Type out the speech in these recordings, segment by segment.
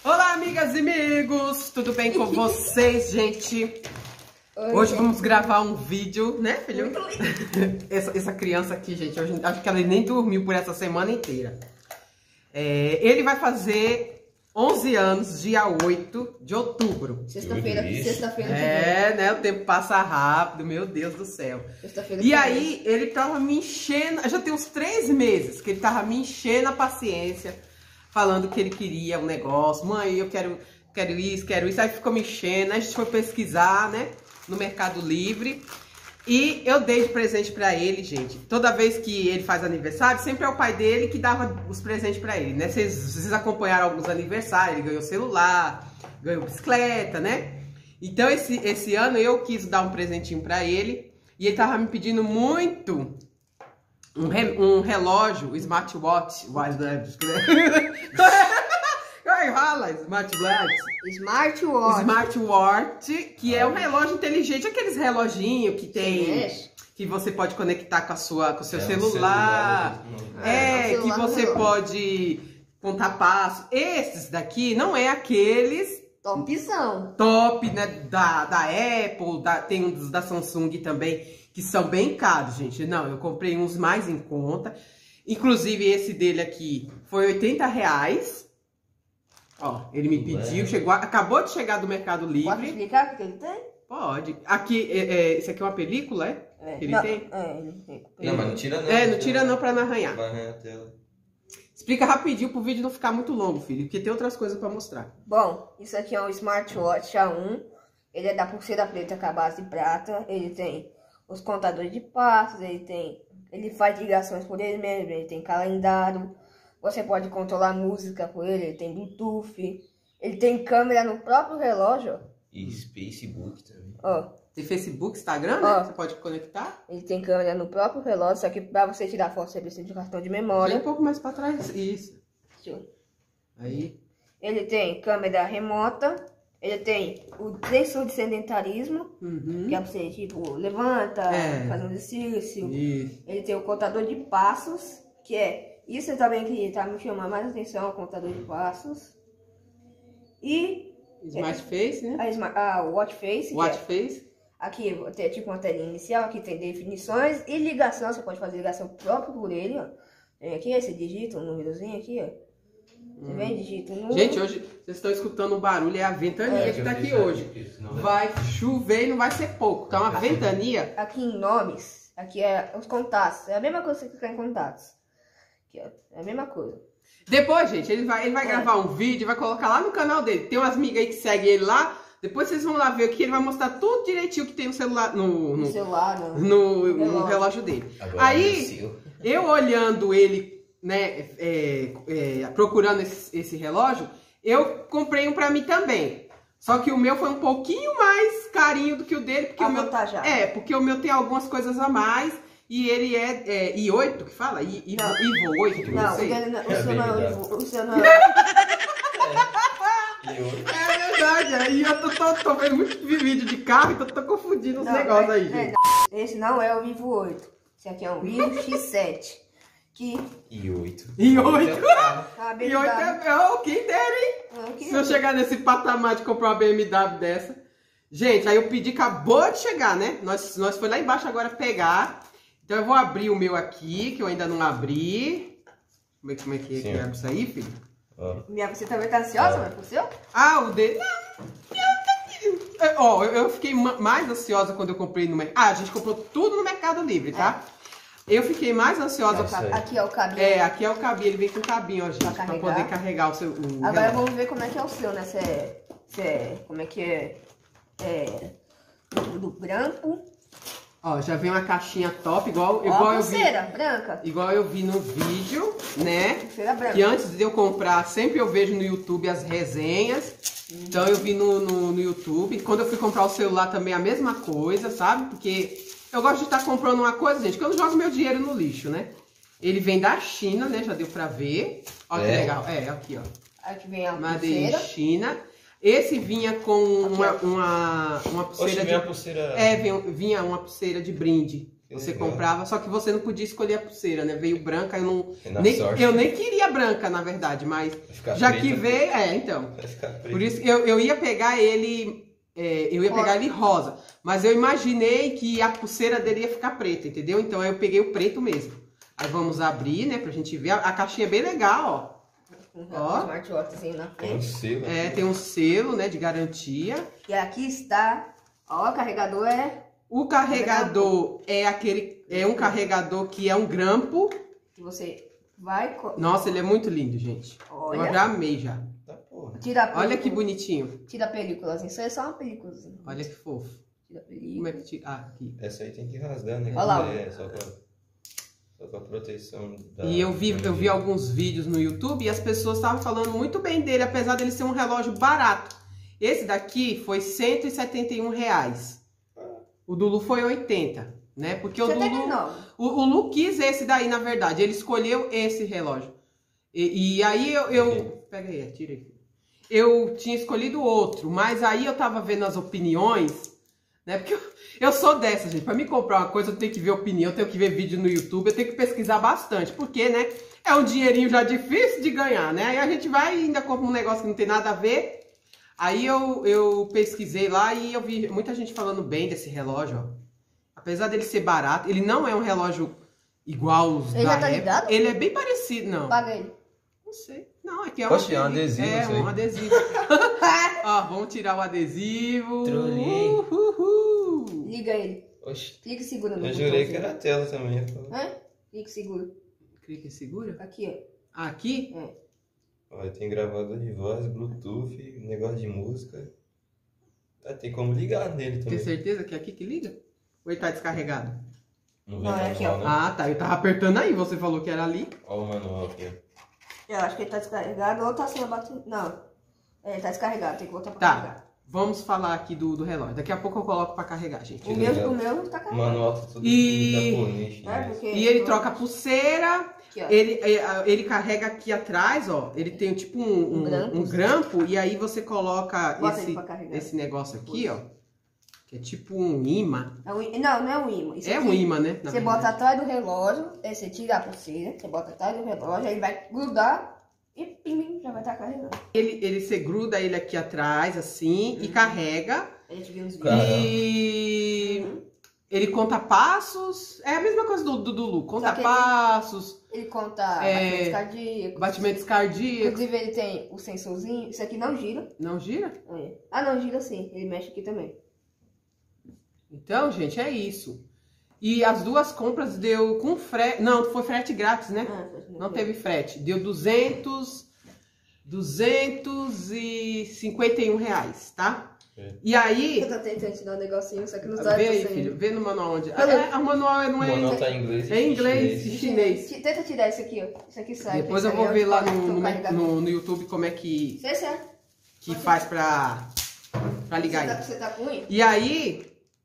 Olá, amigas e amigos! Tudo bem com vocês, gente? Hoje vamos gravar um vídeo, né, filho? Essa criança aqui, gente, hoje, acho que ela nem dormiu por essa semana inteira. Ele vai fazer 11 anos, dia 8 de outubro. Sexta-feira. Né? O tempo passa rápido, meu Deus do céu. E aí, ele tava me enchendo, já tem uns 3 meses que ele tava me enchendo a paciência, falando que ele queria um negócio. Mãe, eu quero isso, quero isso. Aí ficou me enchendo, a gente foi pesquisar, né, no Mercado Livre. E eu dei de presente pra ele, gente. Toda vez que ele faz aniversário, sempre é o pai dele que dava os presentes pra ele, né? Vocês acompanharam alguns aniversários, ele ganhou celular, ganhou bicicleta, né? Então esse ano eu quis dar um presentinho pra ele. E ele tava me pedindo muito um relógio, smartwatch. Smartwatch, que é um relógio inteligente, aqueles reloginhos que tem, que você pode conectar com o seu celular. Que você pode contar passos. Esses daqui não é aqueles Topzão. Top, né, da Apple, tem uns da Samsung também, que são bem caros, gente. Não, eu comprei uns mais em conta. Inclusive esse dele aqui foi R$80. Ó, ele me pediu, acabou de chegar do Mercado Livre. Pode explicar o que ele tem? Pode. Aqui, isso aqui é uma película, é? Ele tem? Ele tem. Não, mas não tira não. Não tira não pra não arranhar. Vai arranhar a tela. Explica rapidinho pro vídeo não ficar muito longo, filho, porque tem outras coisas pra mostrar. Bom, isso aqui é um smartwatch A1. Ele é da pulseira preta com a base de prata. Ele tem os contadores de passos, ele faz ligações por ele mesmo, ele tem calendário. Você pode controlar música por ele tem Bluetooth. Ele tem câmera no próprio relógio. E Facebook também. Ó. Tem Facebook, Instagram, né? Você pode conectar. Ele tem câmera no próprio relógio, só que pra você tirar foto você precisa de um cartão de memória. Um pouco mais pra trás, isso. Aí. Ele tem câmera remota. Ele tem o sensor de sedentarismo, que é pra você, tipo, levanta, faz um exercício. Isso. Ele tem o contador de passos, que é isso também que tá me chamando mais atenção, o contador de passos. E Smart Face, né? O Watch Face. Face. Aqui tem tipo uma telinha inicial, aqui tem definições e ligação, você pode fazer ligação própria por ele, ó. Tem aqui, você digita um númerozinho aqui, ó. Você vem, digita um número. Gente, hoje vocês estão escutando o barulho, é a ventania que tá aqui hoje. Vai chover e não vai ser pouco, tá uma ventania. Aqui em nomes, aqui é os contatos, é a mesma coisa que você clicar em contatos. Aqui, ó, é a mesma coisa. Depois, gente, ele vai gravar um vídeo, vai colocar lá no canal dele. Tem umas amigas aí que seguem ele lá. Depois vocês vão lá ver aqui, ele vai mostrar tudo direitinho que tem no celular, no relógio dele. Agora aí, eu olhando ele, né, procurando esse relógio, eu comprei um pra mim também. Só que o meu foi um pouquinho mais carinho do que o dele, porque porque o meu tem algumas coisas a mais. E ele é i8 que fala? Ivo 8, não sei. O seu não é. É verdade, aí eu tô vendo muito vídeo de carro, então tô confundindo os negócios aí, gente. Esse não é o Vivo 8. Esse aqui é um Vivo X7. i8. i8 é quem dera, hein? Se eu chegar nesse patamar de comprar uma BMW dessa. Gente, aí eu pedi, acabou de chegar, né? Nós foi lá embaixo agora pegar. Então eu vou abrir o meu aqui, que eu ainda não abri. Como é que abre isso aí, filho? Você também tá ansiosa, mas pro seu? O dele... Não. Eu fiquei mais ansiosa quando eu comprei no mercado. A gente comprou tudo no Mercado Livre, tá? Eu fiquei mais ansiosa... Aqui é o cabinho. Aqui é o cabinho. Ele vem com o cabinho, ó, gente, pra poder carregar o seu... Agora vamos ver como é que é o seu, né? Como é que é... do branco. Ó, já vem uma caixinha top, igual eu vi. Branca. Igual eu vi no vídeo, né? Pulseira branca. Que antes de eu comprar, sempre eu vejo no YouTube as resenhas. Então eu vi no YouTube. Quando eu fui comprar o celular também a mesma coisa, sabe? Porque eu gosto de estar comprando uma coisa, gente, que eu não jogo meu dinheiro no lixo, né? Ele vem da China, né? Já deu pra ver. Ó que legal. Aqui, ó. Aqui vem a Made pulseira. China. Esse vinha com uma pulseira. Oxe, vinha uma pulseira... vinha uma pulseira de brinde. Você comprava, só que você não podia escolher a pulseira, né? Veio branca, eu sorte, nem queria branca, na verdade, mas já preta, que veio, então. Por isso eu ia pegar ele, pegar ele rosa, mas eu imaginei que a pulseira dele ia ficar preta, entendeu? Então eu peguei o preto mesmo. Aí vamos abrir, né, pra gente ver. A caixinha é bem legal, ó. Smartwatchzinho na frente. Tem um selo. Tem um selo, né, de garantia. E aqui está, ó, o carregador O carregador é um carregador que é um grampo. Que você vai... Nossa, ele é muito lindo, gente. Olha. Eu já amei já. Tá, porra. Olha que bonitinho. Tira a películazinha, isso é só uma películazinha. Olha que fofo. Tira a película. Como é que tira? Ah, aqui. Essa aí tem que rasgar, né? Olha lá. Só pra proteção da... E eu vi alguns vídeos no YouTube e as pessoas estavam falando muito bem dele, apesar dele ser um relógio barato. Esse daqui foi R$171. O do Lu foi 80, né? Porque o Lu quis esse daí, na verdade. Ele escolheu esse relógio. E aí pega aí, tira aí. Eu tinha escolhido outro, mas aí eu tava vendo as opiniões, né? Porque eu sou dessa, gente. Pra me comprar uma coisa, eu tenho que ver opinião, eu tenho que ver vídeo no YouTube, eu tenho que pesquisar bastante. Porque, né? É um dinheirinho já difícil de ganhar, né? Aí a gente vai e ainda compra um negócio que não tem nada a ver. Aí eu pesquisei lá e eu vi muita gente falando bem desse relógio, ó. Apesar dele ser barato, ele não é um relógio igual os da já tá ligado? Ele é bem parecido, não. Paga ele. Não sei. Não, aqui é um adesivo. É, um adesivo. Ó, vamos tirar o adesivo. Liga ele. Oxi. Clica e segura no Eu jurei que era a tela também. Hã? Clica e segura. Clica e segura? Aqui, ó. Aqui? Olha, tem gravador de voz, Bluetooth, negócio de música. Tem como ligar nele também. Tem certeza que é aqui que liga? Ou ele tá descarregado? Não, é aqui, ó. né? Ah, tá. Eu tava apertando aí, você falou que era ali. Olha o manual aqui, ó. Eu acho que ele tá descarregado ou tá sem a bateria. Não. Ele tá descarregado, tem que voltar pra carregar. Tá. Vamos falar aqui do relógio. Daqui a pouco eu coloco pra carregar, gente. O meu tá carregado. O manual tá tudo em japonês. E ele troca a pulseira. Aqui, ó. Ele carrega aqui atrás, ó. Ele tem tipo um grampo. E aí você coloca esse negócio aqui, ó. Que é tipo um imã. Não é um imã. Isso é um imã, né? Você bota atrás do relógio, aí você tira a pulseira, você bota atrás do relógio, aí ele vai grudar e pim, já vai estar carregando. Você gruda ele aqui atrás, assim, e carrega. A gente viu nos vídeos. Ele conta passos. É a mesma coisa do Lu. Conta passos. Ele conta batimentos cardíacos. Batimentos cardíacos. Inclusive ele tem o sensorzinho. Isso aqui não gira. Não gira? Ah, não, gira sim. Ele mexe aqui também. Então, gente, é isso. E as duas compras deu com frete... Não, foi frete grátis, né? Não teve frete. Deu R$251, tá? E aí... Eu tô tentando te dar um negocinho, só que não tá. Vê aí, filho. Vê no manual onde... O manual não é... O manual tá em inglês. É em inglês e chinês. Tenta tirar isso aqui, ó. Isso aqui sai. Depois eu vou ver lá no YouTube como é que... Que faz pra ligar aí. Você tá com unha? E aí...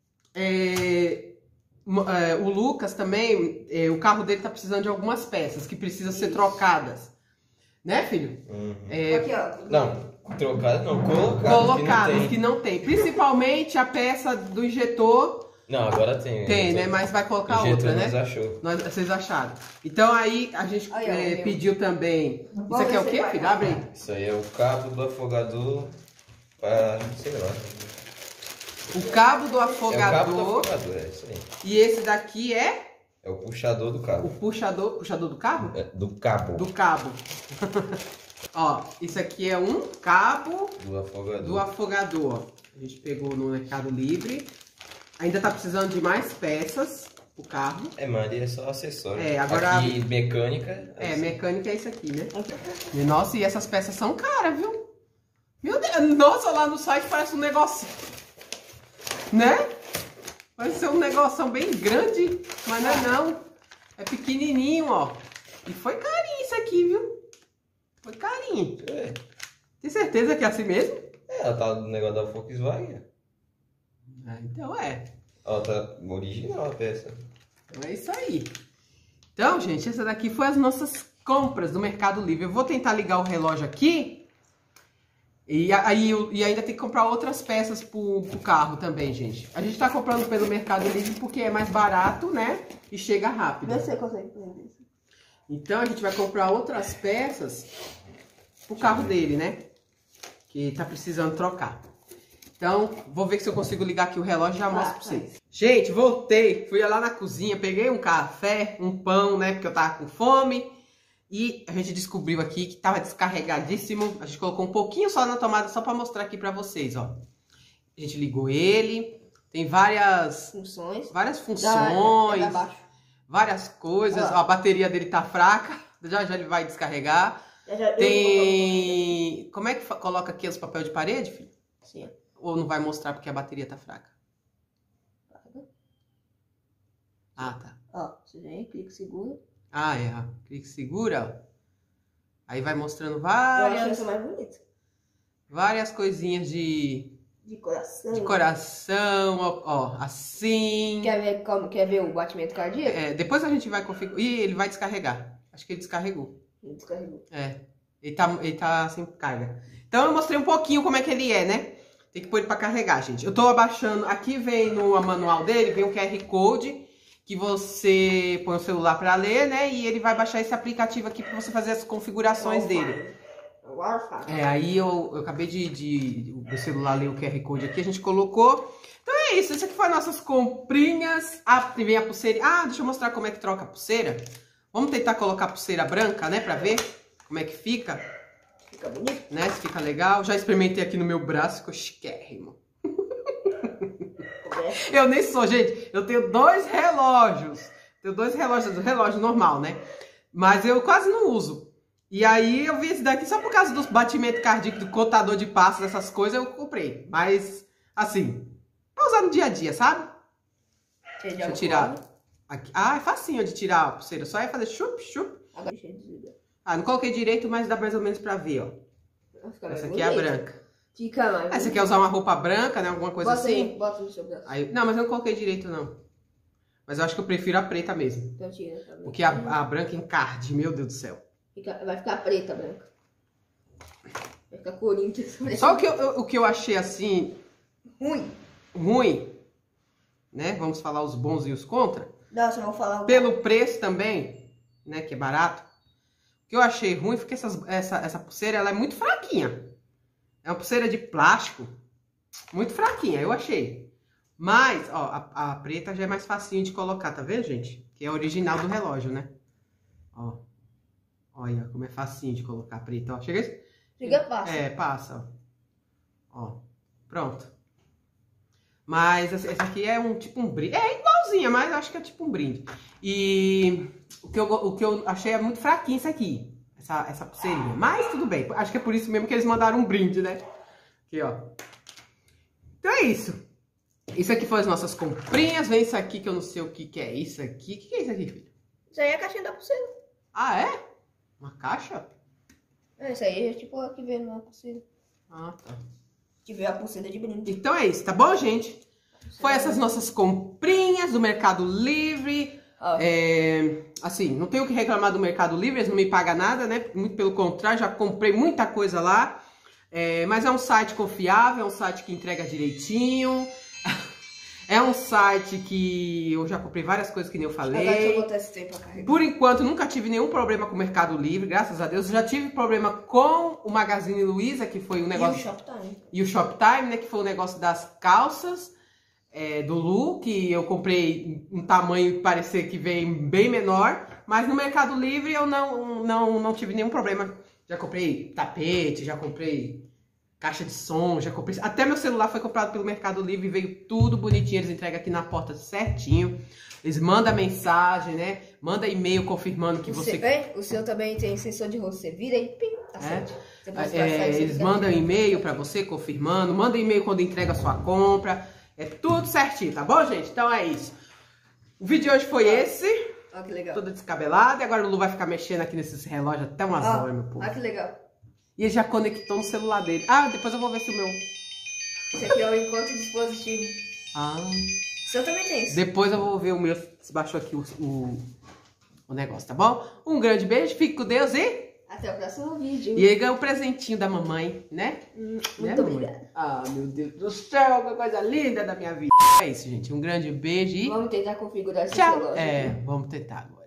o Lucas também, o carro dele tá precisando de algumas peças que precisam ser trocadas. Né, filho? Aqui, ó. Não, trocadas não, colocadas. Colocadas que não tem. Principalmente a peça do injetor. Não, agora tem. Tem, né? Mas vai colocar outra, né? Vocês acharam. Então aí a gente pediu também. Isso aqui é o quê, filho? Abre aí. Isso aí é o cabo do afogador para, sei lá. O cabo do afogador. É o cabo do afogador, é isso aí. E esse daqui é? É o puxador do cabo. O puxador do cabo? É, do cabo. Do cabo. Ó, isso aqui é um cabo do afogador. A gente pegou no Mercado Livre. Ainda tá precisando de mais peças o carro. Mas é só acessório. Agora... Aqui, mecânica. Mecânica é isso aqui, né? Nossa, e essas peças são caras, viu? Meu Deus, nossa, lá no site parece um negócio... Né? Vai ser um negoção bem grande, mas não é não. É pequenininho, ó. E foi carinho isso aqui, viu? Foi carinho. Tem certeza que é assim mesmo? Ela tá no negócio da Volkswagen. Então Ó, tá original a peça. Então é isso aí. Então, gente, essa daqui foi as nossas compras do Mercado Livre. Eu vou tentar ligar o relógio aqui. E ainda tem que comprar outras peças pro carro também, gente. A gente tá comprando pelo Mercado Livre porque é mais barato, né? E chega rápido. Você consegue fazer isso. Então a gente vai comprar outras peças pro carro dele, né? Que tá precisando trocar. Então, vou ver se eu consigo ligar aqui o relógio e já mostro pra vocês. Gente, voltei. Fui lá na cozinha, peguei um café, um pão, né? Porque eu tava com fome. E a gente descobriu aqui que tava descarregadíssimo. A gente colocou um pouquinho só na tomada, só pra mostrar aqui pra vocês, ó. A gente ligou ele. Tem várias funções. Várias coisas. Ó, a bateria dele tá fraca. Já ele vai descarregar. Tem... Como é que coloca aqui os papéis de parede, filho? Sim. Ou não vai mostrar porque a bateria tá fraca? Ah, tá. Ó, você vem, clica e segura. Ah, é. Clica e segura, ó. Aí vai mostrando Eu acho essa mais bonita. várias coisinhas de coração, ó, assim. Quer ver o batimento cardíaco? É, depois a gente vai configurar. Ih, ele vai descarregar. Acho que ele descarregou. Ele descarregou. É, ele tá sem carga. Então eu mostrei um pouquinho como é que ele é, né? Tem que pôr ele pra carregar, gente. Eu tô abaixando, aqui vem no manual dele, vem um QR Code, que você põe o celular pra ler, né? E ele vai baixar esse aplicativo aqui pra você fazer as configurações dele. É, aí eu acabei o celular ler o QR Code aqui, a gente colocou. Então é isso, aqui foram nossas comprinhas. Ah, vem a pulseira. Ah, deixa eu mostrar como é que troca a pulseira. Vamos tentar colocar a pulseira branca, né? Pra ver como é que fica. Fica bonito. Né? Se fica legal. Já experimentei aqui no meu braço, ficou chiquérrimo. Eu nem sou, gente. Eu tenho 2 relógios. Tenho 2 relógios, relógio normal, né? Mas eu quase não uso. E aí eu vi esse daqui só por causa dos batimentos cardíacos, do contador de passos, essas coisas, eu comprei. Mas, assim, pra usar no dia a dia, sabe? Deixa eu tirar. Aqui. Ah, é facinho de tirar a pulseira. Só é fazer chup, chup. Agora deixa eu desligar. Ah, não coloquei direito, mas dá mais ou menos pra ver, ó. Essa aqui é a branca. Fica mais. Ah, você quer usar uma roupa branca, né? Alguma coisa assim? Bota no seu braço. Aí, não, mas eu não coloquei direito, não. Mas eu acho que eu prefiro a preta mesmo. Então tira, tá bem. Porque a branca encarde, meu Deus do céu. Vai ficar preta, branca. Vai ficar Corinthians. Só o que eu achei assim... Ruim, né? Vamos falar os bons e os contra. Nossa, eu vou falar... Pelo preço também, né? Que é barato. O que eu achei ruim foi que essa pulseira, ela é muito fraquinha. É uma pulseira de plástico. Muito fraquinha, eu achei. Mas, ó, a preta já é mais facinho de colocar, tá vendo, gente? Que é a original do relógio, né? Ó. Olha como é facinho de colocar a preta, ó. Chega passa. É, passa, ó. Ó, pronto. Mas essa aqui é tipo um brinde. É igualzinha, mas eu acho que é tipo um brinde. E o que eu achei é muito fraquinho isso aqui. Essa pulseirinha. Mas tudo bem. Acho que é por isso mesmo que eles mandaram um brinde, né? Aqui, ó. Então é isso. Isso aqui foi as nossas comprinhas. Vem isso aqui que eu não sei o que é isso aqui. O que é isso aqui, filho? Isso aí é a caixinha da pulseira. Ah, é? Uma caixa? É, isso aí é tipo a que veio na pulseira. Ah, tá. Que veio a pulseira de brinde. Então é isso, tá bom, gente? Foi essas nossas comprinhas do Mercado Livre. Assim, não tenho o que reclamar do Mercado Livre, eles não me pagam nada, né? Muito pelo contrário, já comprei muita coisa lá. Mas é um site confiável, é um site que entrega direitinho. É um site que eu já comprei várias coisas que nem eu falei. Agora deixa eu botar esse tempo pra carregar. Por enquanto, nunca tive nenhum problema com o Mercado Livre, graças a Deus. Eu já tive problema com o Magazine Luiza, que foi um negócio... E o Shoptime. E o Shoptime, né? Que foi o negócio das calças do Lu, que eu comprei um tamanho que parecia que vem bem menor. Mas no Mercado Livre eu não tive nenhum problema. Já comprei tapete, já comprei caixa de som, já comprei... Até meu celular foi comprado pelo Mercado Livre, veio tudo bonitinho, eles entregam aqui na porta certinho. Eles mandam mensagem, né? Manda e-mail confirmando que você... O seu também tem sensor de rosto, você vira e pim, tá certo. Eles mandam e-mail pra você confirmando, manda e-mail quando entrega a sua compra. É tudo certinho, tá bom, gente? Então é isso. O vídeo de hoje foi esse. Ó, que legal. Todo descabelado. E agora o Lu vai ficar mexendo aqui nesses relógios até umas horas, meu povo. Ah, que legal. E ele já conectou no celular dele. Ah, depois eu vou ver se o meu... Esse aqui é o encontro dispositivo. Ah. O seu também tem isso. Depois eu vou ver o meu, se baixou aqui o negócio, tá bom? Um grande beijo, fique com Deus e... Até o próximo vídeo. E ele ganhou o presentinho da mamãe, né? Muito obrigada. Ah, meu Deus do céu, que coisa linda da minha vida. É isso, gente. Um grande beijo e Vamos tentar configurar esse tchau. relógio. Vamos tentar agora.